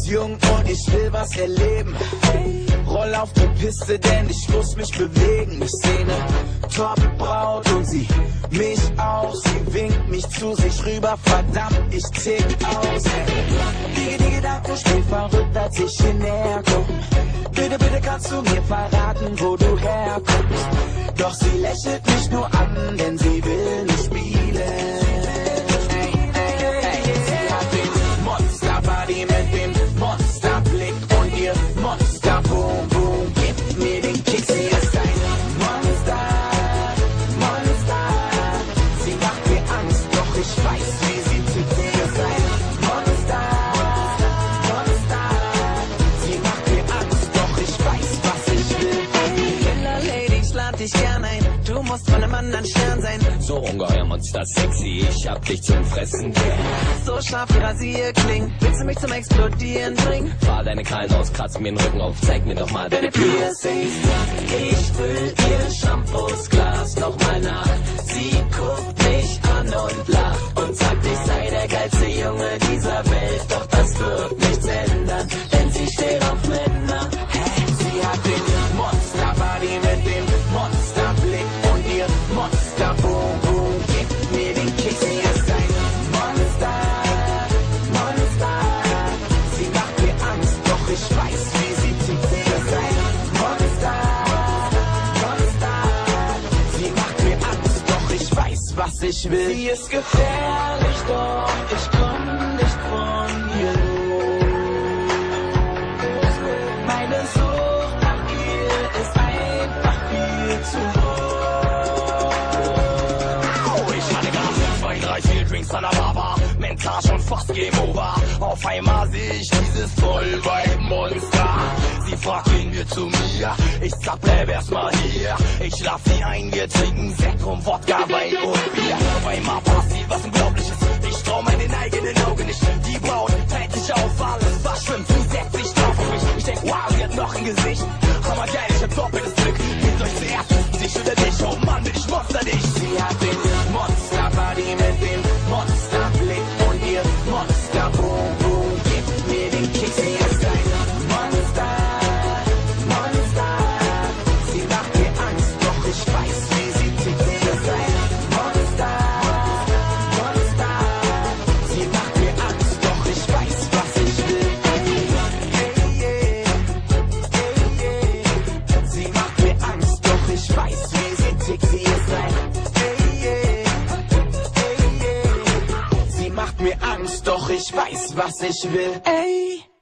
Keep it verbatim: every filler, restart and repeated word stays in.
jung und ich will was erleben. Roll auf die Piste, denn ich muss mich bewegen. Ich seh ne Top-Braut und sie mich auch. Sie winkt mich zu sich rüber, verdammt, ich tick aus. Die, die Gedanken spielen verrückt, als ich hier näher komm. Bitte, bitte kannst du mir verraten, wo du herkommst. Doch sie lächelt mich nur an, denn sie will nicht spielen. Monster-Body mit dem Monsterblick und ihr Monster-Boom-Boom gibt mir den Kick. Sie ist ein Monster, Monster. Sie macht mir Angst, doch ich weiß, wie sie tickt. Sie ist ein Monster, Monster. Sie macht mir Angst, doch ich weiß, was ich will. Kinderlady, ich lad dich gern ein. Du musst von einem anderen Stern sein. So ungeheuer Monster sexy, ich hab dich zum Fressen gern. So scharf wie Rasierklingen, willst du mich zum Explodieren bringen? Fahr deine Krallen aus, kratz mir den Rücken auf, zeig mir doch mal deine Piercings. Ich füll ihr Shampoosglas nochmal nach. Sie guckt mich an und lacht und sagt, ich sei der geilste Junge dieser Welt. Doch das wird nichts ändern, denn sie steht auf Männer. Sie hat den Monster-Body mit dem Monsterblick und ihr Monster-Boom-Boom gibt mir den Kick. Sie ist ein Monster, Monster. Sie macht mir Angst, doch ich weiß, wie sie tickt. Sie ist ein Monster, Monster. Sie macht mir Angst, doch ich weiß, was ich will. Sie ist gefährlich, doch ich komm nicht von ihr los. Meine Sucht nach ihr ist einfach viel zu hoch. Ich hatte Gas, zwei, drei, vier Drinks an der Bar, mental schon fast Game Over. Auf einmal sehe ich dieses Vollweib-Monster. Sie fragt, gehen wir zu mir? Ich sag, bleib erstmal hier. Ich schlaf sie ein, wir trinken Sekt und Wodka, Wein und Bier. Auf einmal passiert was Unglaubliches. Ich trau meinen eigenen Augen nicht. Die Braut teilt sich auf alles, was schwimmt. Sie setzt sich drauf auf mich. Ich denk, wow, sie hat noch ein Gesicht. Hammergeil, ich hab doppeltes Glück. Geht's euch zuerst, dich oder dich? Oh Mann, bin ich Monster dich. Sie hat den Monster-Body mit dem Monsterblick und ihr Monster-Boom-Boom gibt mir den Kick. Sie ist ein Monster, Monster. Sie macht mir Angst, doch ich weiß, wie sie tickt. Sie ist ein Monster, Monster. Sie macht mir Angst, doch ich weiß, was ich will. Hey, yeah. Hey, yeah. Sie macht mir Angst, doch ich weiß, wie sie tickt. Sie ist ein Hey, yeah. Hey, yeah. Sie macht mir Angst, doch ich weiß, was ich will. Ey.